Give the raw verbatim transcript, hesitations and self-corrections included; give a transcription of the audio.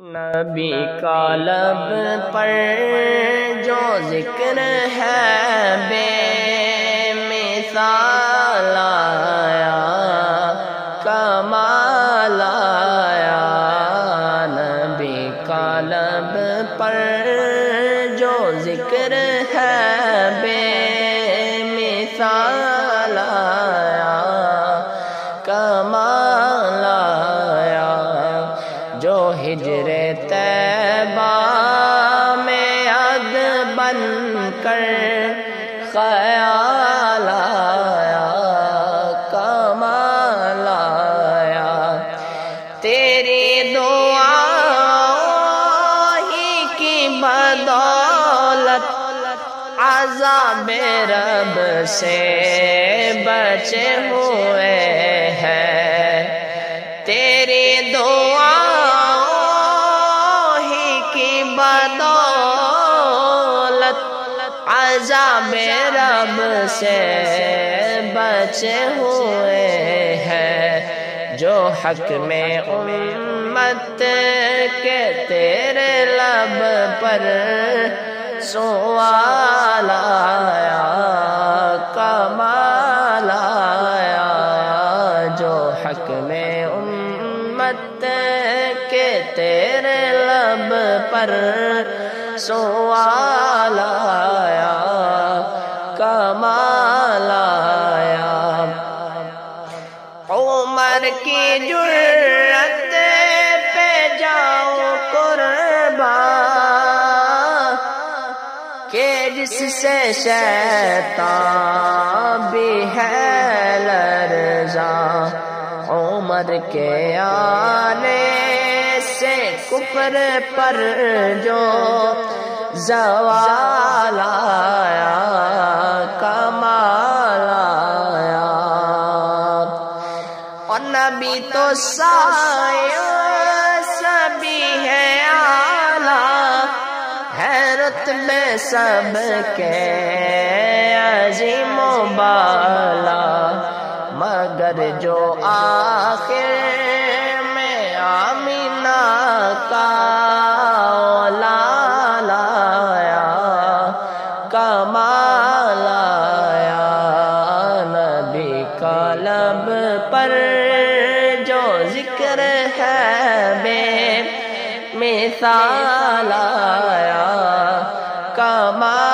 نبی کا لب پر جو ذکر ہے بے مثال آیا، کمال آیا۔ نبی کا لب پر جو ذکر ہے بے مثال آیا، کمال آیا۔ جو ہجر طیبہ میں عد بن کر خیال آیا، کمال آیا۔ تیری دعا ہی کی بدولت عذاب رب سے بچے ہوئے ہیں، تیری دعا عذاب رب سے بچے ہوئے ہیں۔ جو حق میں امت کے تیرے لب پر سوال آیا، کمال آیا۔ جو حق میں امت کے تیرے لب پر سوال آیا، کمال آیا۔ عمر کی جرت پہ جاؤ قربان کہ جس سے شیطان بھی ہے لرزاں۔ عمر کے آنے سے کفر پر جو زوال آیا، کمال آیا۔ اور نبی تو سایہ سبھی ہے اعلیٰ، ہے رتبے سب کے عظیم و بالا، مگر جو آخر میں آمینہ کا لال آیا، کمال آیا۔ نبی کا لب پر جو ذکر ہے بے مثال آیا، کمال